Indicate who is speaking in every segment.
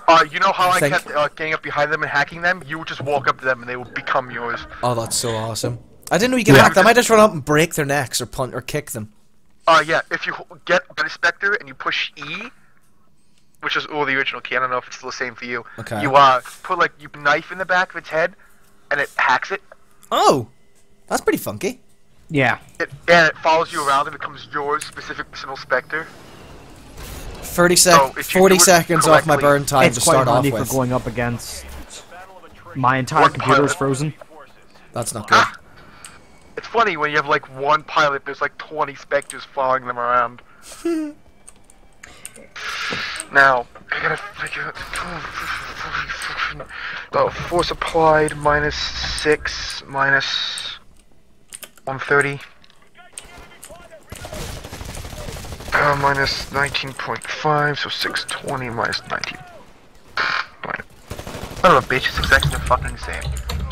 Speaker 1: You know how I
Speaker 2: think-
Speaker 1: kept getting up behind them and hacking them? You would just walk up to them and they would become yours.
Speaker 2: Oh, that's so awesome. I didn't know you could hack them. I just run up and break their necks or punt or kick them.
Speaker 1: Yeah, if you get the Spectre and you push E, which is the original key, I don't know if it's still the same for you.
Speaker 2: Okay.
Speaker 1: You put like you knife in the back of its head, and it hacks it.
Speaker 2: Oh, that's pretty funky.
Speaker 3: Yeah.
Speaker 1: And it follows you around and becomes your specific personal Spectre.
Speaker 2: 40
Speaker 1: if you do it
Speaker 2: seconds off my
Speaker 1: correctly,
Speaker 2: burn time
Speaker 3: It's
Speaker 2: to
Speaker 3: quite
Speaker 2: start off
Speaker 3: handy for
Speaker 2: with.
Speaker 3: going up against... My entire
Speaker 1: One
Speaker 3: computer is
Speaker 1: pilot.
Speaker 3: frozen.
Speaker 2: That's not good.
Speaker 1: It's funny when you have like one pilot, there's like 20 Spectres following them around. Now, I gotta figure out. Force applied -6 minus 130. Minus 19.5, so 620 minus 19. I don't know, bitch, it's exactly the fucking same.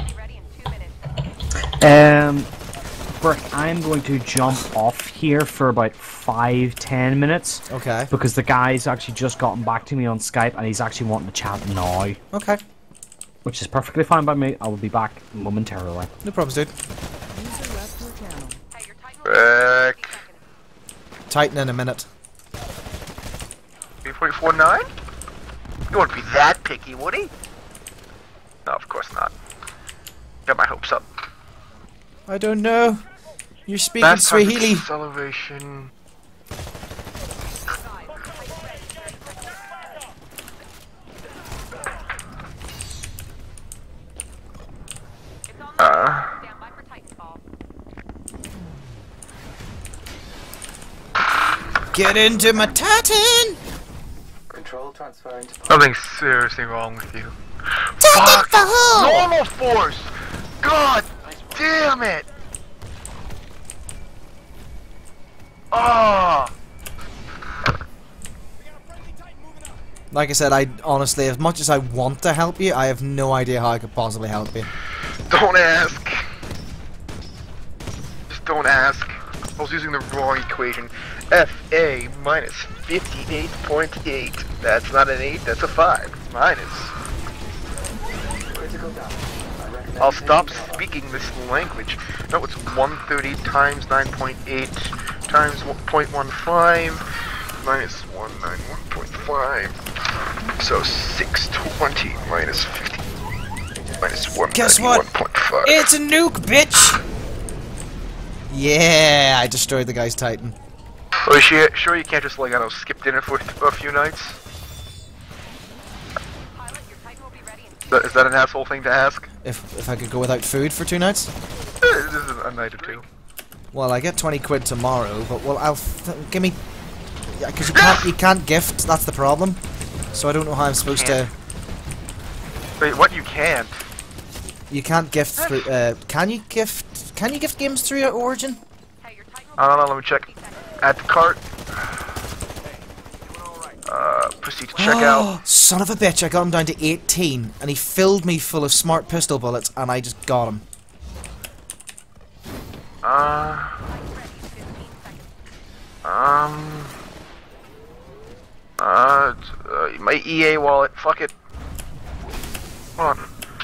Speaker 3: Brick, I'm going to jump off here for about 5-10 minutes.
Speaker 2: Okay.
Speaker 3: Because the guy's actually just gotten back to me on Skype and he's actually wanting to chat now.
Speaker 2: Okay.
Speaker 3: Which is perfectly fine by me. I will be back momentarily.
Speaker 2: No problems, dude.
Speaker 1: Back.
Speaker 2: Titan in a minute.
Speaker 1: 3.49? He wouldn't be that picky, would he? No, of course not. Got my hopes up.
Speaker 2: I don't know. You're speaking
Speaker 1: Last time
Speaker 2: Swahili.
Speaker 1: acceleration.
Speaker 2: Get into my Titan!
Speaker 4: Control transferring to
Speaker 1: Something's seriously wrong with you.
Speaker 2: Titan for who?
Speaker 1: Normal force! God damn it! Ah!
Speaker 2: Like I said, I honestly, as much as I want to help you, I have no idea how I could possibly help you.
Speaker 1: Don't ask. Just don't ask. I was using the wrong equation. FA minus 58.8. That's not an 8, that's a 5. Minus.
Speaker 4: critical damage. I recommend
Speaker 1: I'll stop speaking this language. No, it's 130 times 9.8 times 0.15 minus 191.5. So 620 minus 50 minus 191.5.
Speaker 2: Guess what? It's a nuke, bitch! Yeah, I destroyed the guy's Titan.
Speaker 1: Oh, is she sure you can't just like I don't know skip dinner for a few nights? Is that an asshole thing to ask?
Speaker 2: If I could go without food for 2 nights?
Speaker 1: This is a night or two.
Speaker 2: Well, I get 20 quid tomorrow, but well, give me, yeah, because you can't gift. That's the problem. So I don't know how I'm supposed to.
Speaker 1: Wait, what? You can't?
Speaker 2: You can't gift through. Can you gift? Can you gift games through your Origin?
Speaker 1: I don't know. Let me check. Add to cart. Proceed to checkout.
Speaker 2: Son of a bitch! I got him down to 18, and he filled me full of smart pistol bullets, and I just got him.
Speaker 1: My EA wallet. Fuck it. Hold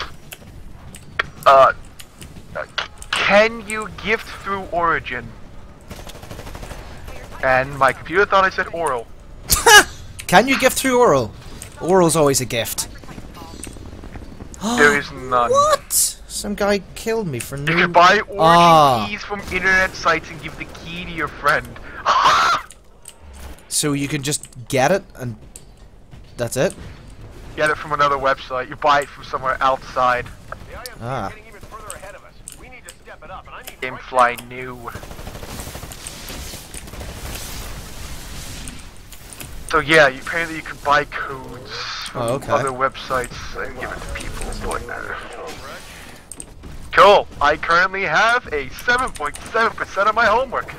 Speaker 1: on. Can you gift through Origin? And my computer thought I said oral.
Speaker 2: Can you gift through Oral? Oral's always a gift.
Speaker 1: There is none.
Speaker 2: What? Some guy killed me for no.
Speaker 1: You can buy Origin
Speaker 2: Ah.
Speaker 1: keys from internet sites and give the key to your friend.
Speaker 2: So you can just get it, and that's it?
Speaker 1: Get it from another website. You buy it from somewhere outside.
Speaker 2: Ah.
Speaker 1: Gamefly new. So yeah, apparently you can buy codes from other websites and give it to people. But, cool. I currently have a 7.7% of my homework.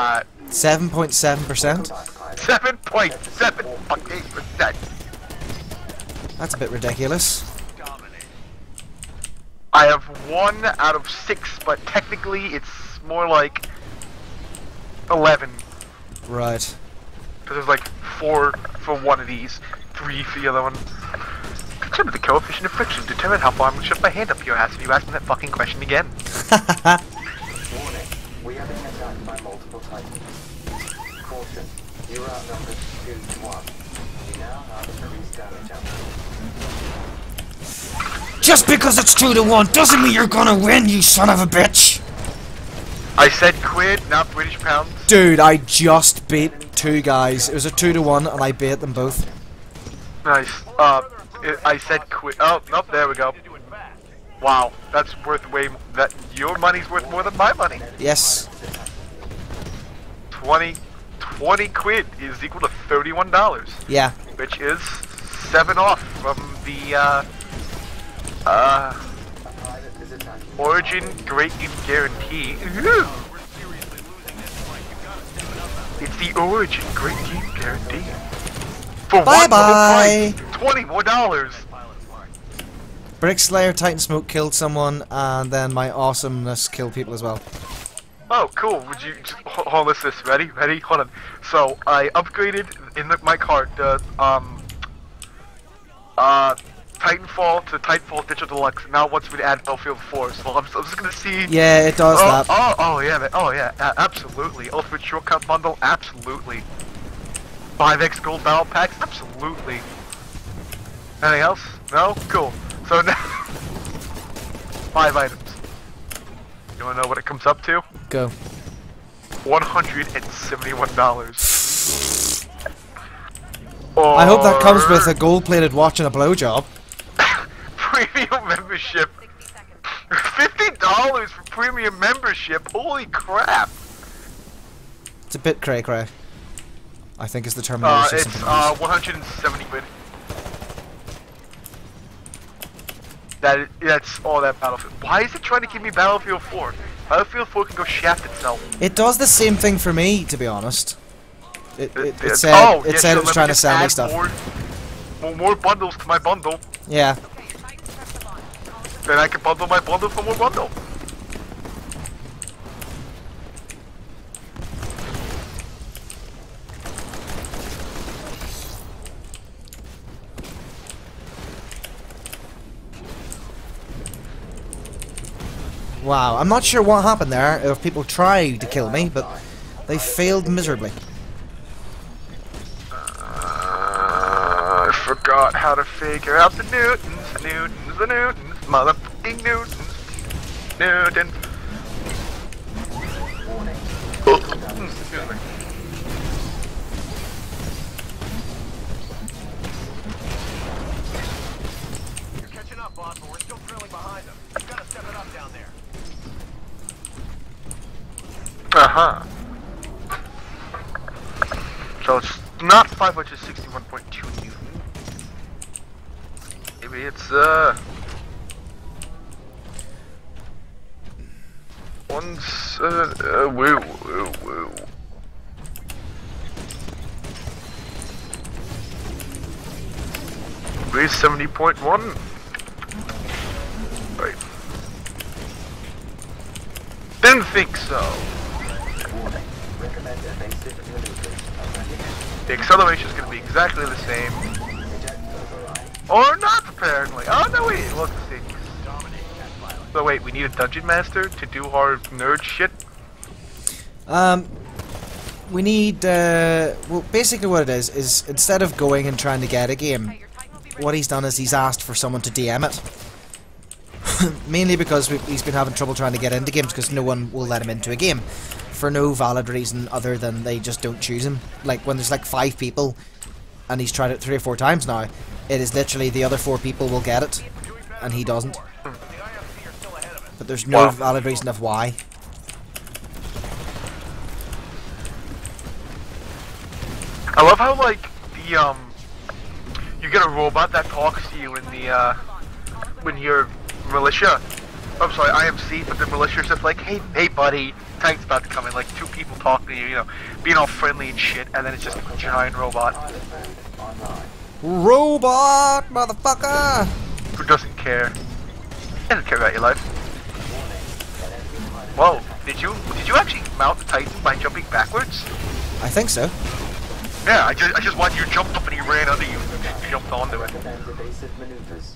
Speaker 2: 7.7%?
Speaker 1: 7.7 fucking percent.
Speaker 2: That's a bit ridiculous.
Speaker 1: I have 1 out of 6, but technically it's more like 11.
Speaker 2: Right.
Speaker 1: Because there's like 4 for one of these, 3 for the other one. So the coefficient of friction determine how far I'm gonna shove my hand up your ass if you ask me that fucking question again.
Speaker 4: Warning. We are being attacked by multiple titans. Caution. You are outnumbered 2 to 1. You now have increased damage output.
Speaker 2: Just because it's 2 to 1 doesn't mean you're gonna win, you son of a bitch!
Speaker 1: I said quid, not British pounds.
Speaker 2: Dude, I just beat 2 guys. It was a 2 to 1 and I beat them both.
Speaker 1: Nice. I said quid. Oh, nope, there we go. Wow, that's worth that your money's worth more than my money.
Speaker 2: Yes.
Speaker 1: 20 quid is equal to $31.
Speaker 2: Yeah.
Speaker 1: Which is 7 off from the Origin Great Game Guarantee. It's the Origin Great Game Guarantee. For
Speaker 2: Bye bye.
Speaker 1: $20 more.
Speaker 2: Brickslayer, Titan Smoke killed someone, and then my awesomeness killed people as well.
Speaker 1: Oh, cool. Would you just hold this? Ready? Ready? Hold on. So I upgraded in my cart Titanfall to Titanfall Digital Deluxe. Now it wants me to add Battlefield 4. So I'm just gonna see.
Speaker 2: Yeah, it does that.
Speaker 1: Oh yeah, absolutely. Ultimate Shortcut Bundle, absolutely. 5x Gold Battle Packs, absolutely. Anything else? No? Cool. So now 5 items. You wanna know what it comes up to?
Speaker 2: Go.
Speaker 1: $171.
Speaker 2: I hope that comes with a gold-plated watch and a blowjob.
Speaker 1: Premium membership. $50 for premium membership. Holy crap!
Speaker 2: It's a bit cray-cray. I think is the terminology.
Speaker 1: It's 170 quid. That's all that Battlefield. Why is it trying to give me Battlefield 4? Battlefield 4 can go shaft itself.
Speaker 2: It does the same thing for me, to be honest. It said it was trying to sell me stuff.
Speaker 1: More bundles to my bundle.
Speaker 2: Yeah.
Speaker 1: Then I can bundle my bundle for more bundle.
Speaker 2: Wow, I'm not sure what happened there, if people tried to kill me, but they failed miserably.
Speaker 1: I forgot how to figure out the Newtons, motherfucking Newtons, Newton. Excuse me.
Speaker 5: You're catching up, boss, but we're still trailing behind them. You gotta step it up down there.
Speaker 1: Uh-huh. So it's not 561.2 Newton. Maybe it's woo. 370.1. Right. Didn't think so. The acceleration is going to be exactly the same. Or not, apparently. Oh, no, wait. Let's see. So, wait, we need a dungeon master to do our nerd shit?
Speaker 2: We need, well, basically what it is instead of going and trying to get a game, what he's done is he's asked for someone to DM it. Mainly because he's been having trouble trying to get into games because no one will let him into a game. For no valid reason other than they just don't choose him. Like, when there's like 5 people, and he's tried it 3 or 4 times now, it is literally the other 4 people will get it, and he doesn't. But there's no valid reason of why.
Speaker 1: I love how, like, the, you get a robot that talks to you in the, when you're militia. I'm sorry, IMC, but the militia's just like, hey buddy, tank's about to come in, like 2 people talking to you, you know, being all friendly and shit, and then it's just a giant robot.
Speaker 2: Robot, motherfucker!
Speaker 1: Who doesn't care? They don't care about your life. Whoa, did you actually mount the Titan by jumping backwards?
Speaker 2: I think so.
Speaker 1: Yeah, I just watched you jump up and he ran under you and jumped onto it.
Speaker 4: And evasive maneuvers.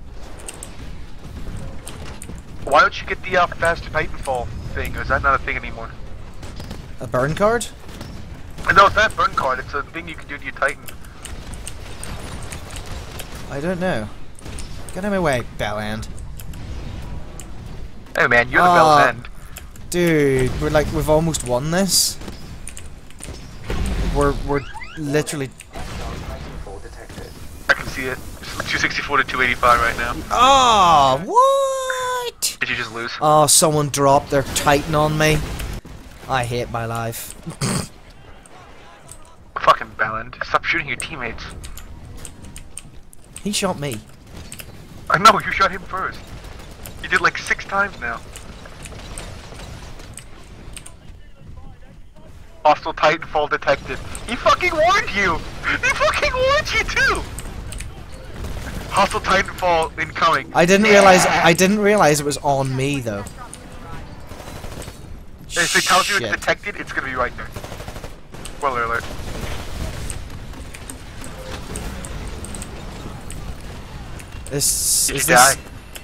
Speaker 1: Why don't you get the faster Titanfall thing? Or is that not a thing anymore?
Speaker 2: A burn card?
Speaker 1: No, it's not burn card. It's a thing you can do to your Titan.
Speaker 2: I don't know. Get out of my way, Bellend.
Speaker 1: Hey man, you're the bell's end.
Speaker 2: Dude, we've almost won this. We're literally.
Speaker 4: Titanfall detected.
Speaker 1: I can see it. It's 264 to 285 right now.
Speaker 2: Oh, what?
Speaker 1: Did you just lose?
Speaker 2: Oh, someone dropped their Titan on me. I hate my life.
Speaker 1: Fucking Bellend. Stop shooting your teammates.
Speaker 2: He shot me.
Speaker 1: I know, you shot him first. You did like 6 times now. Hostile Titanfall detected. He fucking warned you! He fucking warned you too! Hostile Titanfall incoming.
Speaker 2: I didn't realize it was on me though.
Speaker 1: If it tells you it's
Speaker 2: Shit.
Speaker 1: detected, it's gonna be right there. Spoiler alert.
Speaker 2: This
Speaker 1: Did
Speaker 2: is
Speaker 1: you die?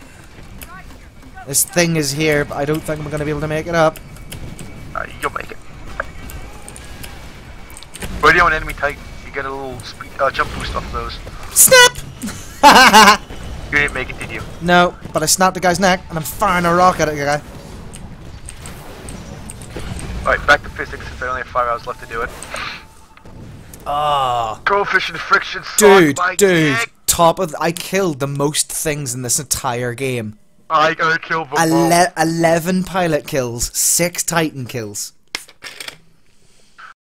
Speaker 2: this thing is here, but I don't think I'm gonna be able to make it up.
Speaker 1: You'll make it. Radio and enemy Titan. You get a little speed, jump boost off of those.
Speaker 2: Snap!
Speaker 1: You didn't make it, did you?
Speaker 2: No, but I snapped the guy's neck and I'm firing a rocket at the guy.
Speaker 1: Alright, back to physics since I only have 5 hours left to do it.
Speaker 2: Oh,
Speaker 1: Coefficient of friction sucked
Speaker 2: dude,
Speaker 1: my
Speaker 2: dude,
Speaker 1: dick.
Speaker 2: I killed the most things in this entire game.
Speaker 1: I gotta kill them all.
Speaker 2: 11 pilot kills, 6 Titan kills.